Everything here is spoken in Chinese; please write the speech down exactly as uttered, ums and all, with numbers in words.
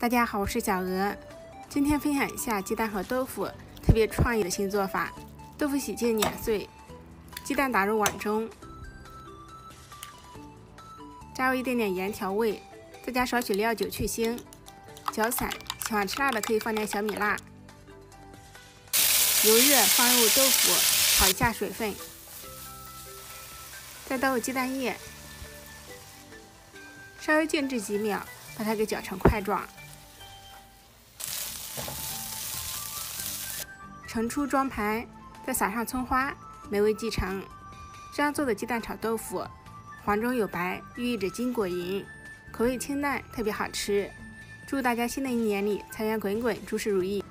大家好，我是小鹅，今天分享一下鸡蛋和豆腐特别创意的新做法。豆腐洗净碾碎，鸡蛋打入碗中，加入一点点盐调味，再加少许料酒去腥，搅散。喜欢吃辣的可以放点小米辣。油热，放入豆腐，炒一下水分，再倒入鸡蛋液，稍微静置几秒，把它给搅成块状。盛出装盘，再撒上葱花，美味继承。这样做的鸡蛋炒豆腐，黄中有白，寓意着金果银，口味清淡，特别好吃。祝大家新的一年里财源滚滚，诸事如意。